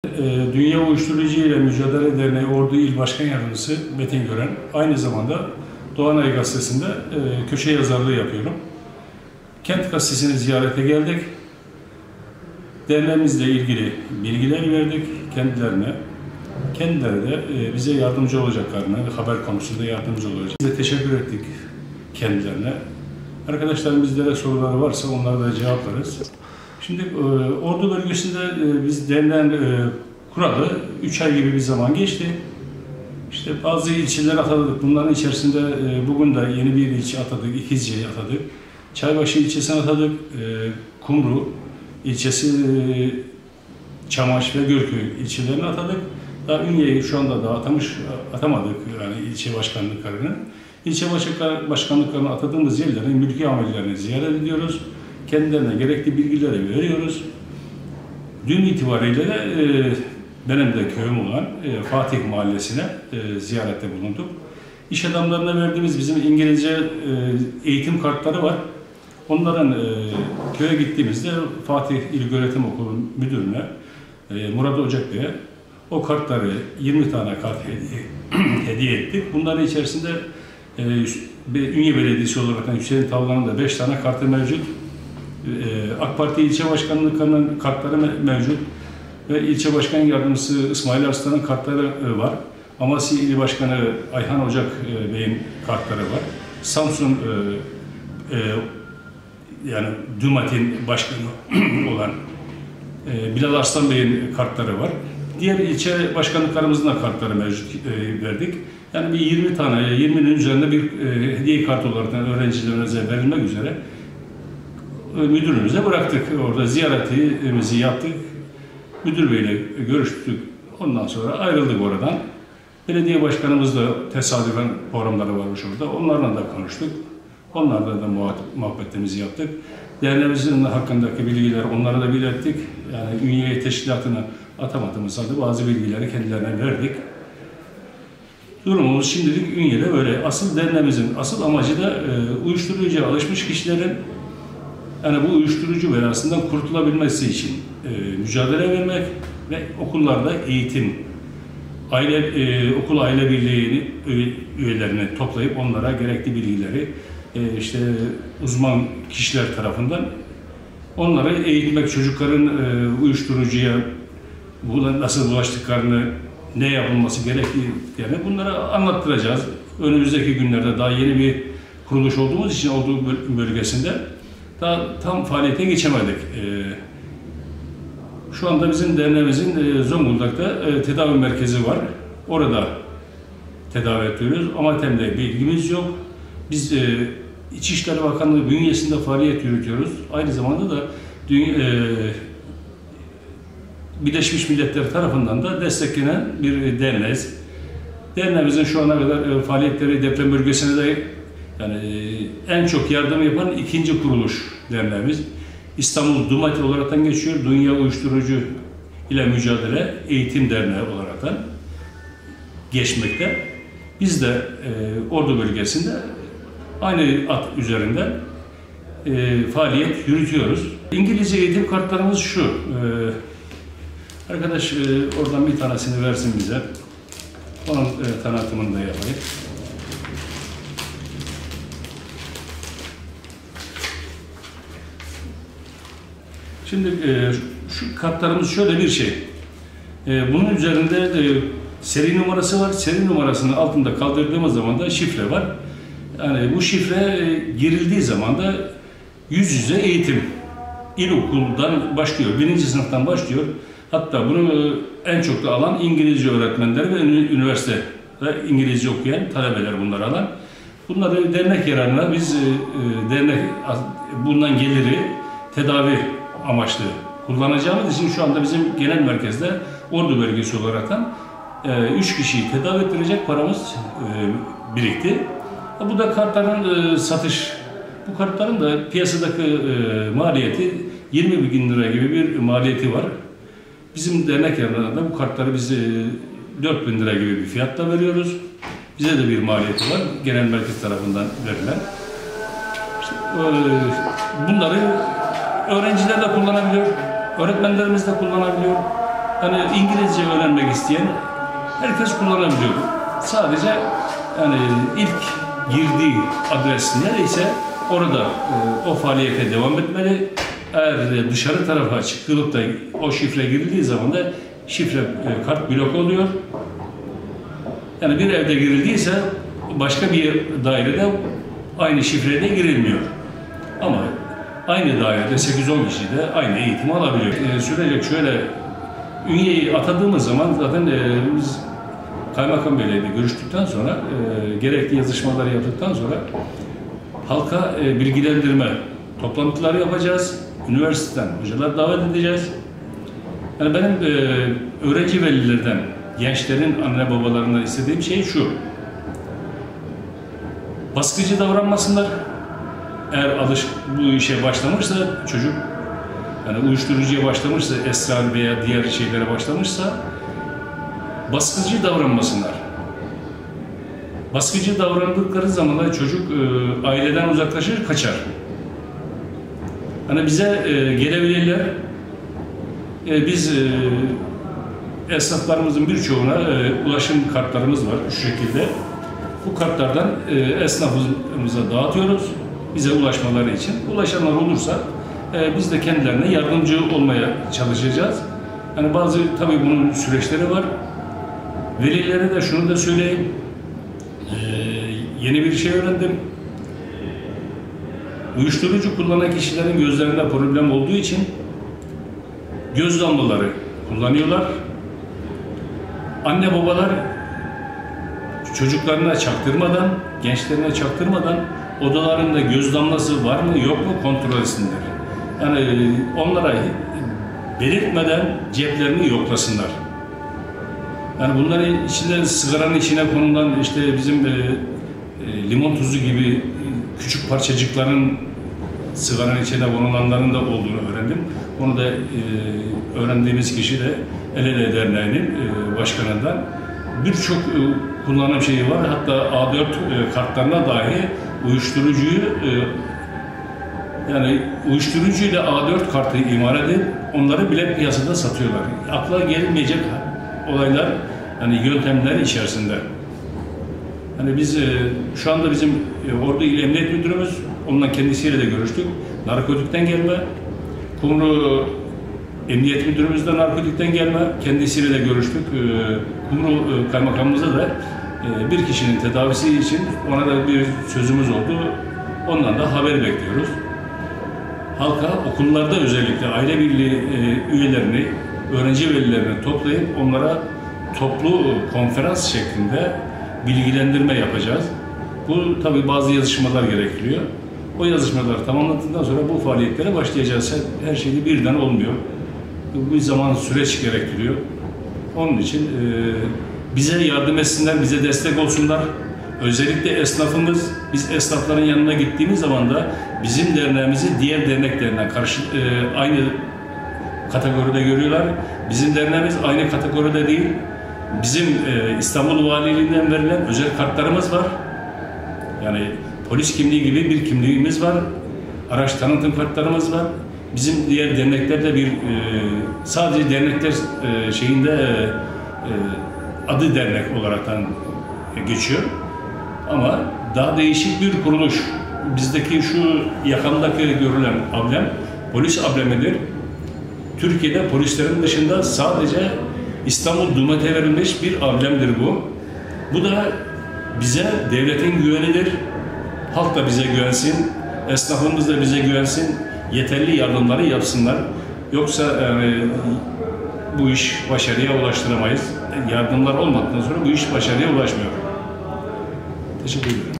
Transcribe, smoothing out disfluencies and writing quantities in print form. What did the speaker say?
Dünya Uyuşturucu ile Mücadele Derneği Ordu İl Başkan Yardımcısı Metin Gören. Aynı zamanda Doğanay Gazetesi'nde köşe yazarlığı yapıyorum. Kent Gazetesi'ni ziyarete geldik. Derneğimizle ilgili bilgiler verdik kendilerine. Kendileri de bize yardımcı olacaklarını, haber konusunda yardımcı olacak. Biz de teşekkür ettik kendilerine. Arkadaşlarım bizlere soruları varsa onlara da cevaplarız. Şimdi Ordu bölgesinde biz derneğin kuralı 3 ay gibi bir zaman geçti. İşte bazı ilçeler atadık. Bunların içerisinde bugün de yeni bir ilçe atadık, İkizce'yi atadık. Çaybaşı ilçesine atadık, Kumru ilçesi, Çamaş ve Gölköy ilçelerini atadık. Daha Ünye'yi şu anda da atamadık yani ilçe başkanlıklarını. İlçe başkanlıklarını atadığımız yerlerin mülki amirlerini ziyaret ediyoruz. Kendilerine gerekli bilgileri veriyoruz. Dün itibariyle de benim de köyüm olan Fatih Mahallesi'ne ziyarette bulunduk. İş adamlarına verdiğimiz bizim İngilizce eğitim kartları var. Onların köye gittiğimizde Fatih İlköğretim Okulu Müdürü'ne, Murat Ocak Bey'e o kartları 20 tane kart hediye ettik. Bunların içerisinde Ünye Belediyesi olarak Hüseyin Tavlan'ın da 5 tane kartı mevcut. AK Parti ilçe başkanlıklarının kartları mevcut. Ve ilçe başkan yardımcısı İsmail Arslan'ın kartları var. Amasya İl Başkanı Ayhan Ocak Bey'in kartları var. Samsun yani DÜMAT'in başkanı olan Bilal Arslan Bey'in kartları var. Diğer ilçe başkanlıklarımızın da kartları mevcut verdik. Yani bir 20 tane, 20'nin üzerinde bir hediye kartı olarak öğrencilerimize verilmek üzere müdürümüze bıraktık. Orada ziyaretimizi yaptık. Müdür Bey'le görüştük. Ondan sonra ayrıldık oradan. Belediye başkanımız da tesadüfen programları varmış orada. Onlarla da konuştuk. Onlarla da muhabbetimizi yaptık. Derneğimizin hakkındaki bilgileri onlara da bildirdik. Yani Ünye teşkilatını atamadığımız halde bazı bilgileri kendilerine verdik. Durumumuz şimdilik Ünye'de böyle. Asıl derneğimizin asıl amacı da uyuşturucuya alışmış kişilerin yani bu uyuşturucu belasından kurtulabilmesi için mücadele vermek ve okullarda eğitim, okul aile birliği üyelerini toplayıp onlara gerekli bilgileri işte uzman kişiler tarafından onları eğitmek, çocukların uyuşturucuya nasıl bulaştıklarını, ne yapılması gerektiğini bunlara anlattıracağız. Önümüzdeki günlerde daha yeni bir kuruluş olduğumuz için Ordu bölgesinde daha tam faaliyete geçemedik. Şu anda bizim derneğimizin Zonguldak'ta tedavi merkezi var. Orada tedavi ediyoruz. Amatem'de bilgimiz yok. Biz İçişleri Bakanlığı bünyesinde faaliyet yürütüyoruz. Aynı zamanda da Birleşmiş Milletler tarafından da desteklenen bir derneğiz. Derneğimizin şu ana kadar faaliyetleri deprem bölgesine de yani en çok yardım yapan ikinci kuruluş derneğimiz. İstanbul DÜMAT olaraktan geçiyor. Dünya Uyuşturucu ile Mücadele Eğitim Derneği olaraktan geçmekte. Biz de Ordu bölgesinde aynı ad üzerinde faaliyet yürütüyoruz. İngilizce eğitim kartlarımız şu. Arkadaş oradan bir tanesini versin bize. Onun tanıtımını da yapayım. Şimdi şu kartlarımız şöyle bir şey. Bunun üzerinde seri numarası var. Seri numarasının altında kaldırdığımız zaman da şifre var. Yani bu şifre girildiği zaman da yüz yüze eğitim. İlkokuldan başlıyor, 1. sınıftan başlıyor. Hatta bunu en çok da alan İngilizce öğretmenleri ve üniversitede İngilizce okuyan talebeler bunları alan. Bunları dernek yararına biz dernek bundan geliri tedavi amaçlı kullanacağımız için şu anda bizim genel merkezde Ordu bölgesi olaraktan 3 kişiyi tedavi ettirecek paramız birikti. Bu da kartların satış. Bu kartların da piyasadaki maliyeti 20.000 lira gibi bir maliyeti var. Bizim dernek yararına da bu kartları biz 4.000 lira gibi bir fiyatla veriyoruz. Bize de bir maliyeti var. Genel merkez tarafından verilen. İşte, bunları öğrenciler de kullanabiliyor, öğretmenlerimiz de kullanabiliyor. hani İngilizce öğrenmek isteyen herkes kullanabiliyor. Sadece yani ilk girdiği adres nereyse orada o faaliyete devam etmeli. Eğer dışarı tarafa çıkılıp da o şifre girildiği zaman da şifre kart blok oluyor. Yani bir evde girildiyse başka bir dairede aynı şifreyle girilmiyor. Ama aynı dairede 8-10 kişi de aynı eğitimi alabiliyor. Sürecek şöyle, ünyeyi atadığımız zaman zaten biz Kaymakam Bey'le görüştükten sonra, gerekli yazışmaları yaptıktan sonra halka bilgilendirme toplantıları yapacağız. Üniversiteden hocalar davet edeceğiz. Yani benim öğrenci velilerden, gençlerin anne babalarından istediğim şey şu: baskıcı davranmasınlar. Eğer bu işe başlamışsa çocuk, yani uyuşturucuya başlamışsa, esrar veya diğer şeylere başlamışsa baskıcı davranmasınlar. Baskıcı davrandıkları zaman da çocuk aileden uzaklaşır, kaçar. Hani bize gelebilirler. Biz esnaflarımızın birçoğuna ulaşım kartlarımız var şu şekilde. Bu kartlardan esnafımıza dağıtıyoruz. Bize ulaşmaları için. Ulaşanlar olursa biz de kendilerine yardımcı olmaya çalışacağız. Yani bazı tabii bunun süreçleri var. Velilere de şunu da söyleyeyim. Yeni bir şey öğrendim. Uyuşturucu kullanan kişilerin gözlerinde problem olduğu için göz damlaları kullanıyorlar. Anne babalar çocuklarına çaktırmadan, gençlerine çaktırmadan odalarında göz damlası var mı yok mu kontrol etsinler. Yani onlara belirtmeden ceplerini yoklasınlar. Yani bunların içinde sigaranın içine konulan işte bizim limon tuzu gibi küçük parçacıkların sigaranın içine konulanların da olduğunu öğrendim. Onu da öğrendiğimiz kişi de El Ele Derneği'nin başkanından birçok kullanım şeyi var. Hatta A4 kartlarına dahi uyuşturucuyu yani uyuşturucuyla A4 kartı imal edip onları bile piyasada satıyorlar. Akla gelmeyecek olaylar, hani yöntemler içerisinde. Hani biz şu anda bizim Ordu İl Emniyet Müdürümüz, onunla kendisiyle de görüştük. Narkotikten gelme, Kumru Emniyet Müdürümüz de narkotikten gelme, kendisiyle de görüştük. Kumru Kaymakamımıza da bir kişinin tedavisi için ona da bir sözümüz oldu. Ondan da haber bekliyoruz. Halka okullarda özellikle aile birliği üyelerini, öğrenci velilerini toplayıp onlara toplu konferans şeklinde bilgilendirme yapacağız. Bu tabii bazı yazışmalar gerektiriyor. O yazışmalar tamamlandıktan sonra bu faaliyetlere başlayacağız. Her şey birden olmuyor. Bu bir zaman, süreç gerektiriyor. Onun için bize yardım etsinler, bize destek olsunlar. Özellikle esnafımız, biz esnafların yanına gittiğimiz zaman da bizim derneğimizi diğer derneklerine karşı aynı kategoride görüyorlar. Bizim derneğimiz aynı kategoride değil. Bizim İstanbul Valiliğinden verilen özel kartlarımız var. Yani polis kimliği gibi bir kimliğimiz var. Araç tanıtım kartlarımız var. Bizim diğer derneklerde bir sadece dernekler şeyinde adı dernek olaraktan geçiyor. Ama daha değişik bir kuruluş. Bizdeki şu yakamdaki görülen amblem polis amblemidir. Türkiye'de polislerin dışında sadece İstanbul DUMET'e verilmiş bir amblemdir bu. Bu da bize devletin güvenidir. Halk da bize güvensin, esnafımız da bize güvensin, yeterli yardımları yapsınlar. Yoksa bu iş başarıya ulaştıramayız. Yardımlar olmadıktan sonra bu iş başarıya ulaşmıyor. Teşekkür ederim.